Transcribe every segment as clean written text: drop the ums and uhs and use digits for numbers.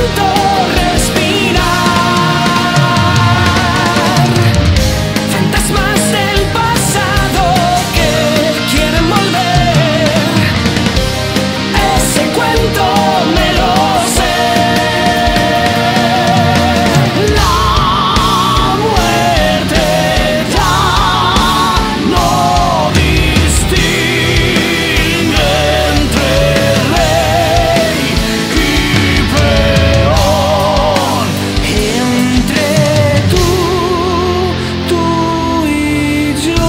siento respirar. Fantasmas del pasado que quieren volver. Ese cuento me lo sé. La muerte ya no distingue entre rey y peón, entre tú y yo.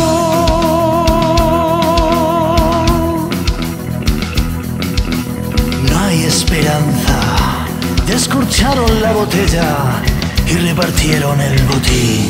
No hay esperanza. Descorcharon la botella y repartieron el botín.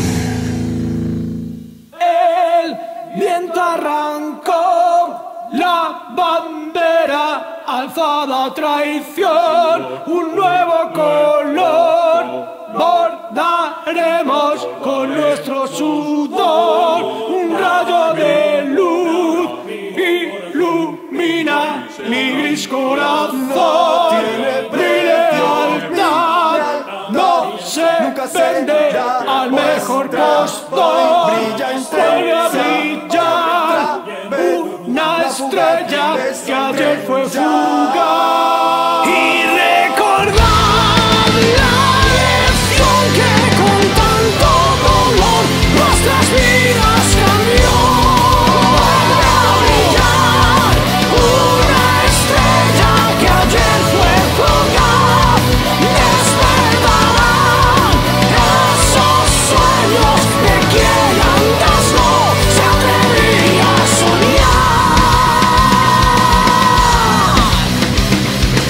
El viento arrancó la bandera, alzada traición, un nuevo color. Bordaremos con nuestro sudor un rayo de luz, ilumina mi gris corazón. Mi lealtad no se vende al mejor postor. Vuelve a brillar una estrella que ayer fue fugaz. Y recordar la lección que con tanto dolor nuestras vidas cambió. Vuelve a brillar una estrella que ayer fue fugaz. Despertarán esos sueños de quien antes no se atrevía a soñar.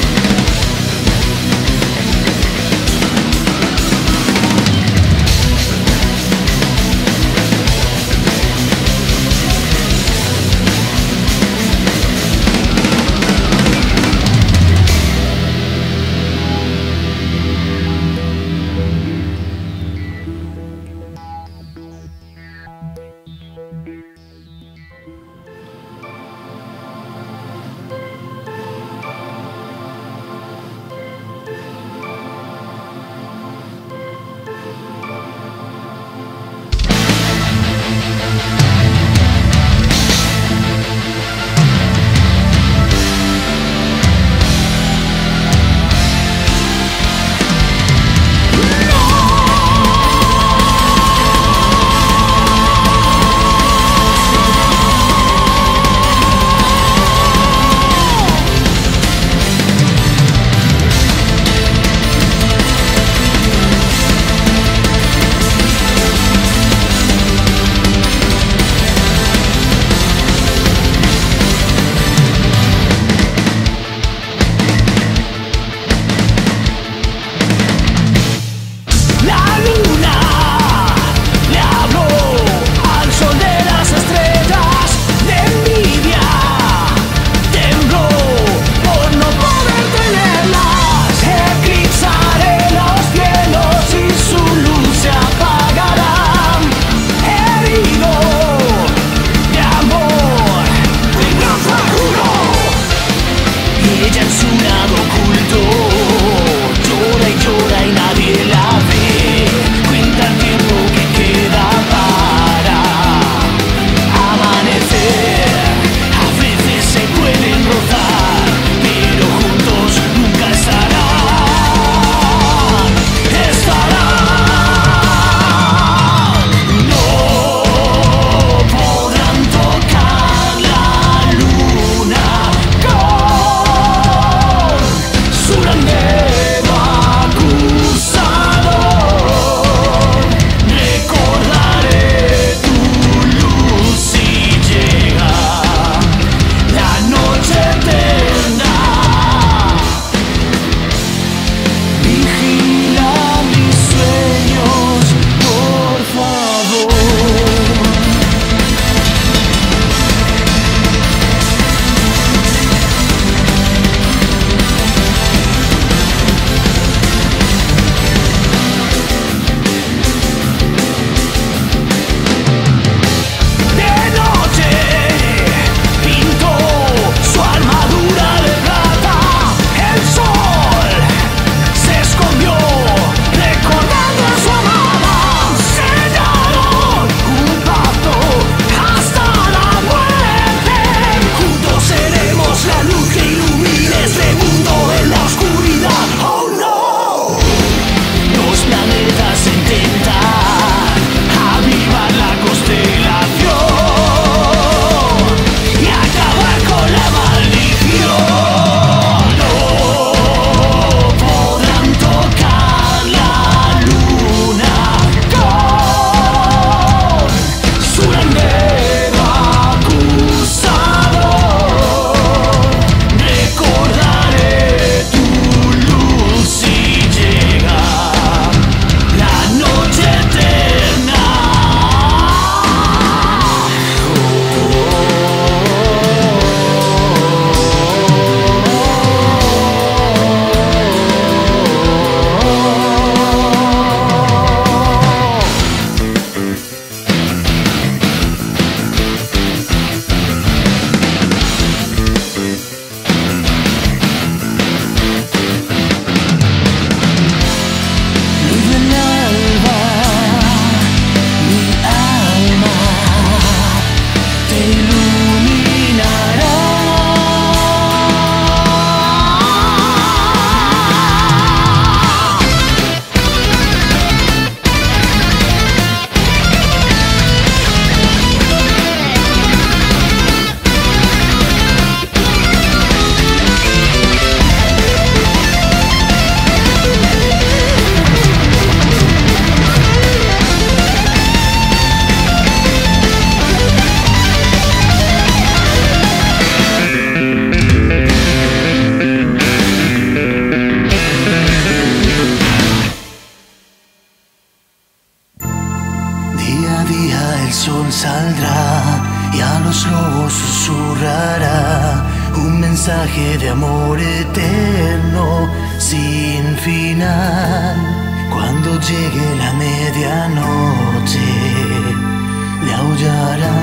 sol saldrá y a los lobos susurrará un mensaje de amor eterno sin final. Cuando llegue la medianoche le aullará.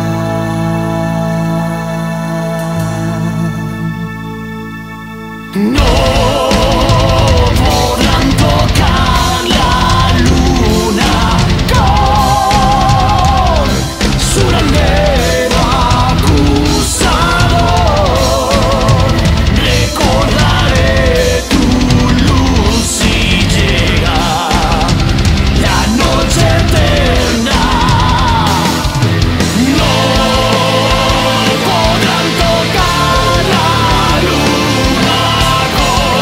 No podrán tocar la luna con su gran dedo acusador. Recordaré tu luz si llega la noche eterna. No podrán tocar la luna con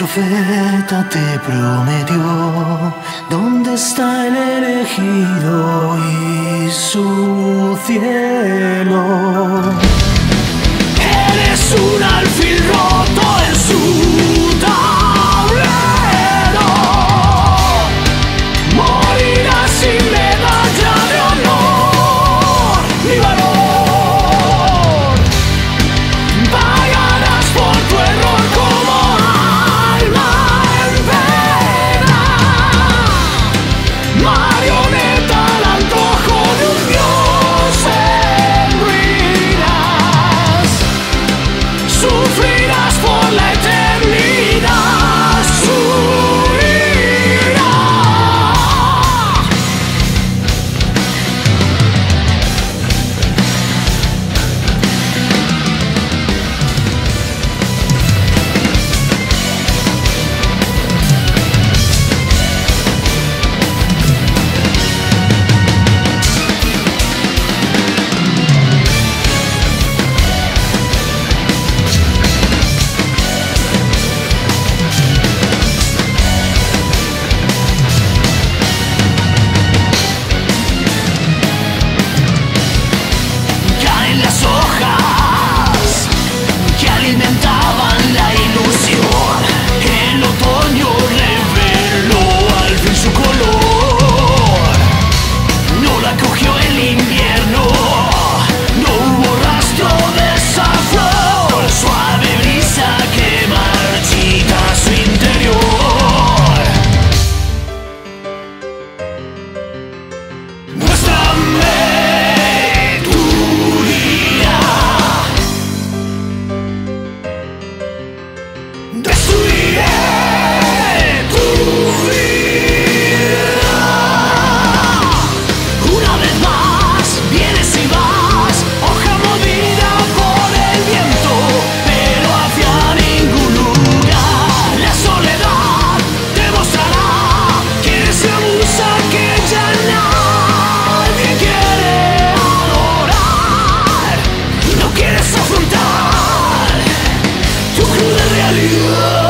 profeta te prometió, ¿dónde está el elegido y su cielo? Eres un alfil roto en su tablero, morirás sin medalla de honor ni valor, pagarás por tu error como alma en pena, marioneta al antojo de un dios en ruinas, sufrirás por la eternidad su ira. Caen las hojas que alimentaban la ilusión. El otoño reveló al fin su color. No la cogió el invierno, no hubo rastro de esa flor. Suave brisa que marchita su interior. Muéstrame tu día, destruiré tu vida. Una vez más vienes y vas, hoja movida por el viento, pero hacia ningún lugar. La soledad te mostrará que eres la musa que ya nadie quiere adorar. No quieres afrontar tu cruda realidad.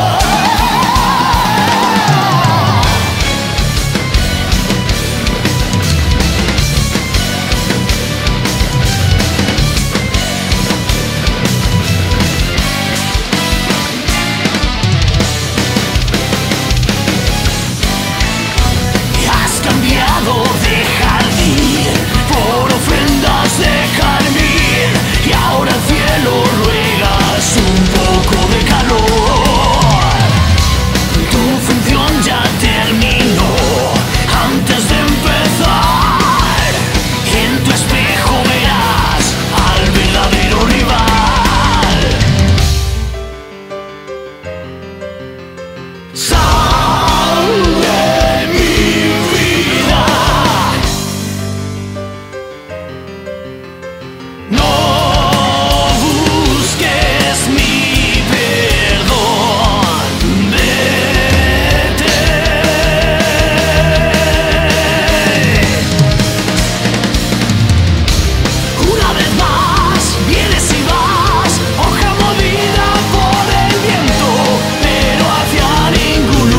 Has cambiado de jardín por ofrendas de carmín, y ahora al cielo ruegas un poco de calor. Tu función ya terminó antes de empezar. En tu espejo verás al verdadero rival. Sal de mi vida, no busques mi perdón, vete. Una vez más vienes y vas, hoja movida por el viento, pero hacia ningún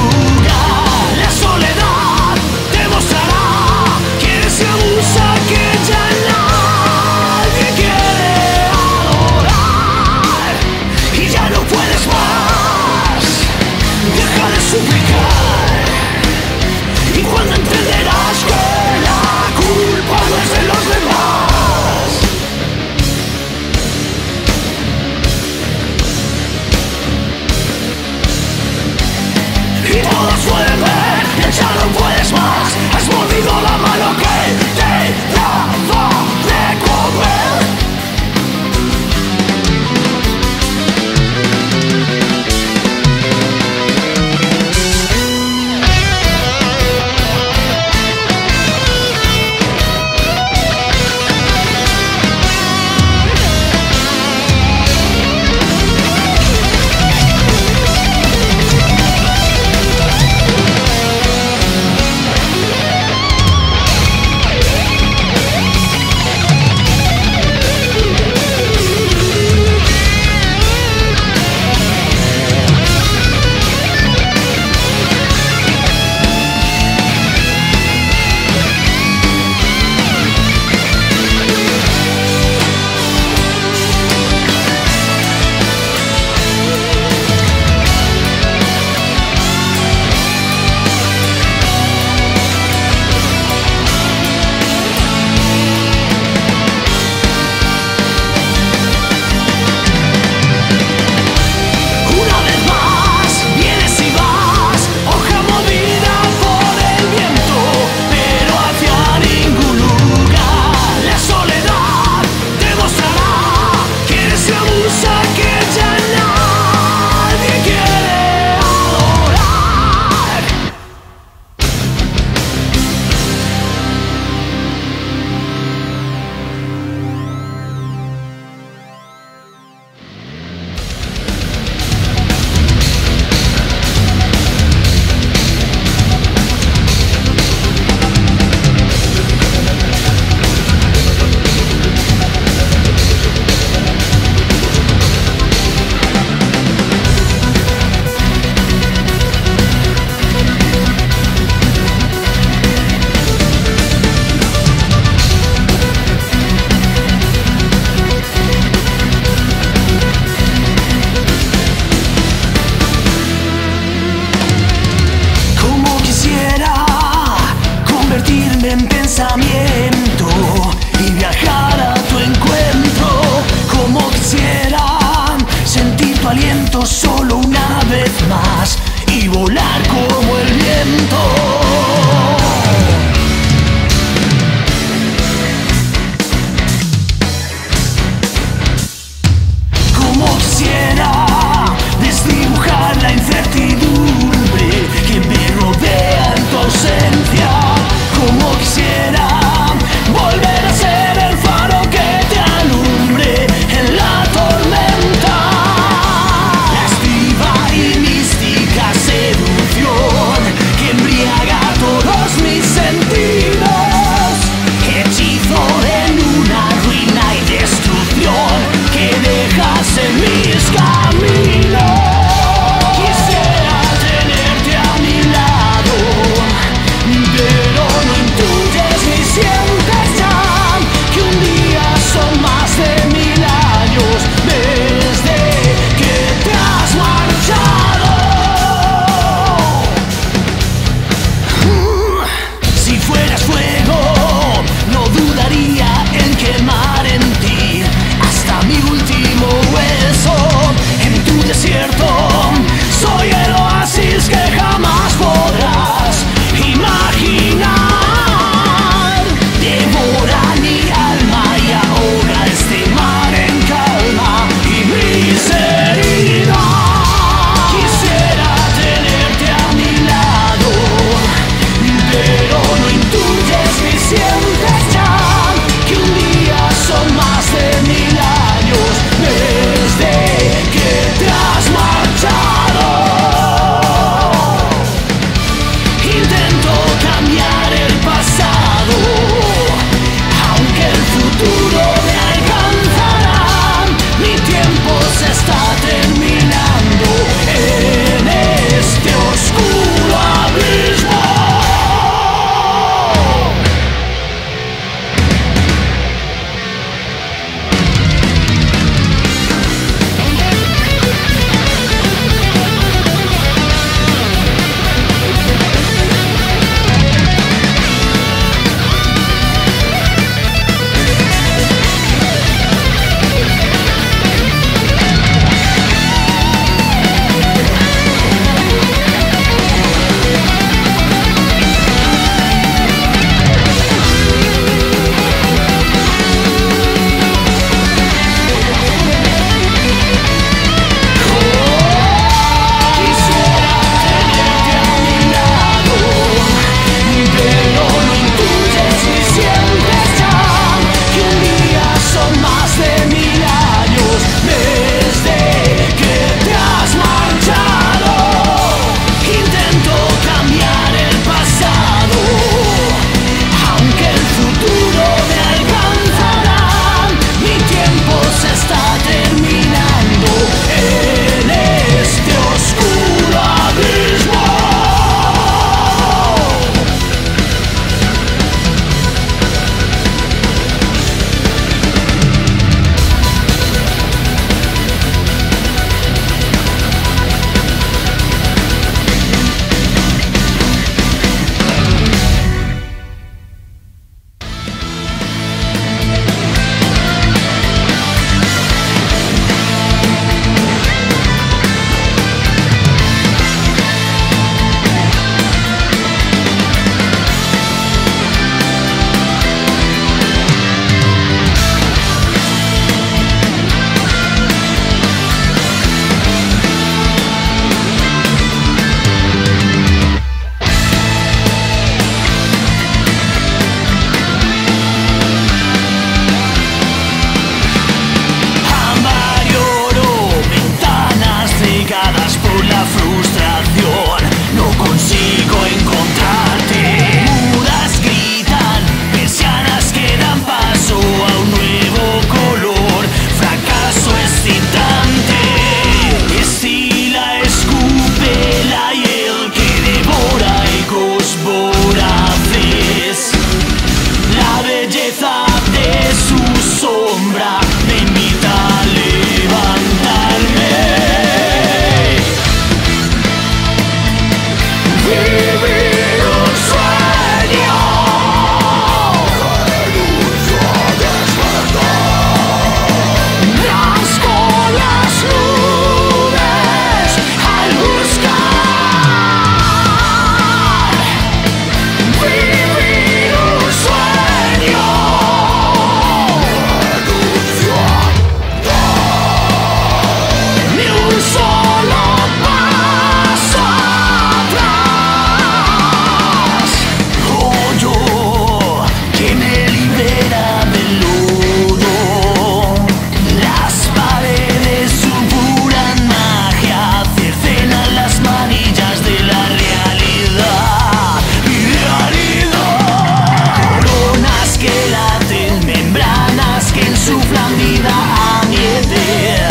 vivir un sueño. Rasgo las nubes al buscar vivir un sueño. Ni un solo paso atrás. Hoyo que me libera del lodo. Las paredes supuran magia, cercenan las manillas de la realidad. Coronas que laten, membranas que ensuflan vida a mi Eder.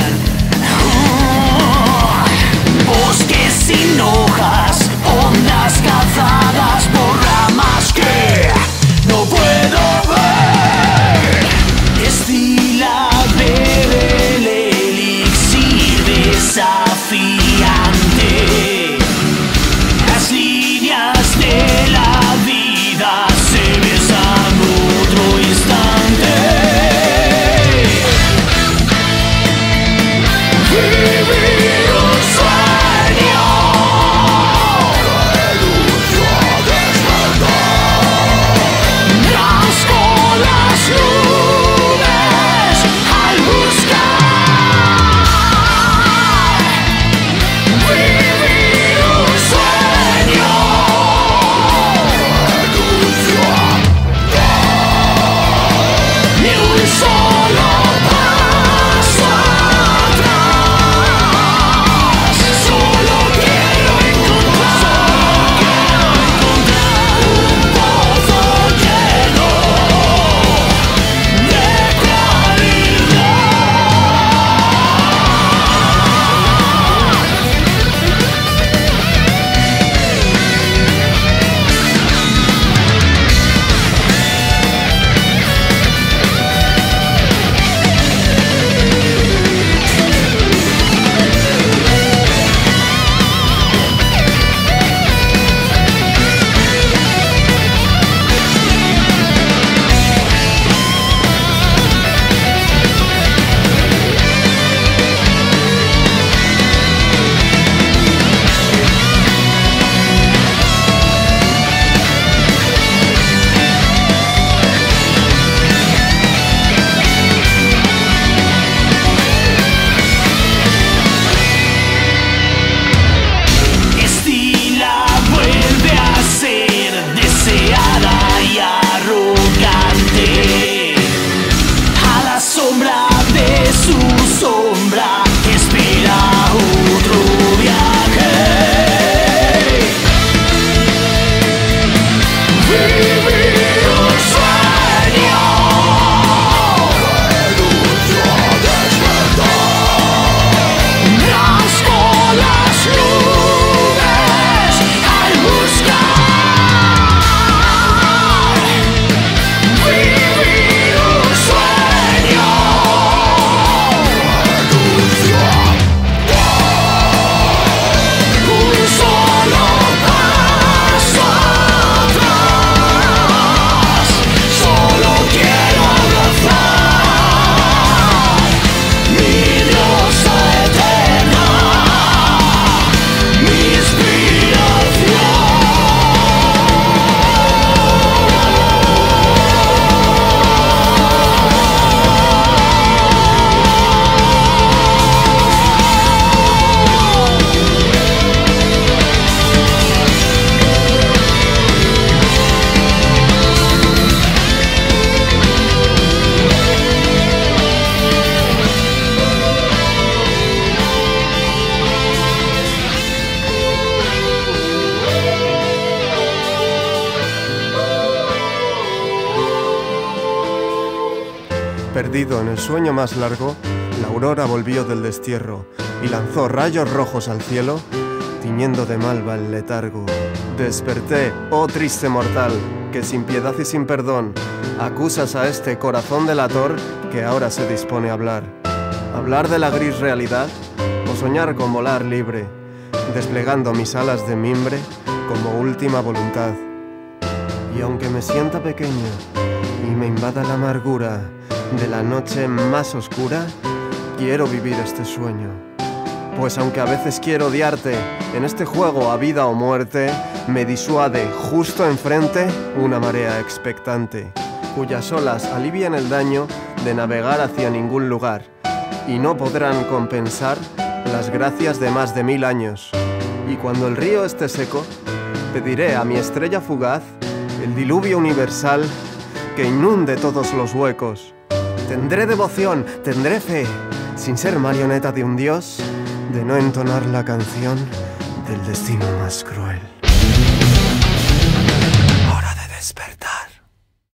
Bosques sin hojas, ondas cazadas por ramas que no puedo ver. Destila el elixir desafiante. Las líneas de la vida se besan otro instante. Vivir un sueño. Rasgo las nubes al buscar vivir un sueño. Ni un solo paso atrás. Solo quiero encontrar un pozo lleno de Estila vuelve a ser deseada y arrogante. A la sombra de su sombra espera otro viaje. Vivir un sueño. Rasgo las nubes al buscar vivir un sueño. Un solo paso atrás. Solo quiero abrazar mi diosa eterna, mi inspiración. Perdido en el sueño más largo, la aurora volvió del destierro y lanzó rayos rojos al cielo, tiñendo de malva el letargo. Desperté, oh triste mortal, que sin piedad y sin perdón acusas a este corazón delator que ahora se dispone a hablar. ¿Hablar de la gris realidad o soñar con volar libre? desplegando mis alas de mimbre como última voluntad. Y aunque me sienta pequeño y me invada la amargura de la noche más oscura, quiero vivir este sueño. Pues aunque a veces quiero odiarte, en este juego a vida o muerte, me disuade justo enfrente una marea expectante, cuyas olas alivian el daño de navegar hacia ningún lugar, y no podrán compensar las gracias de más de 1000 años. Y cuando el río esté seco, pediré a mi estrella fugaz el diluvio universal que inunde todos los huecos. Tendré devoción, tendré fe, sin ser marioneta de un dios, de no entonar la canción del destino más cruel. Hora de despertar.